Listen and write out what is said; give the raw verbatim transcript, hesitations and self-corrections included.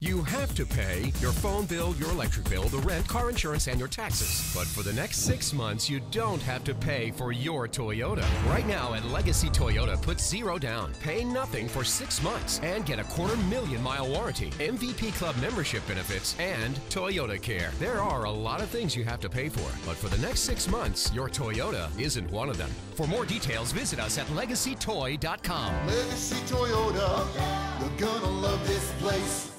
You have to pay your phone bill, your electric bill, the rent, car insurance, and your taxes. But for the next six months, you don't have to pay for your Toyota. Right now at Legacy Toyota, put zero down, pay nothing for six months, and get a quarter million mile warranty, M V P Club membership benefits, and Toyota Care. There are a lot of things you have to pay for, but for the next six months, your Toyota isn't one of them. For more details, visit us at legacy toy dot com. Legacy Toyota, you're gonna love this place.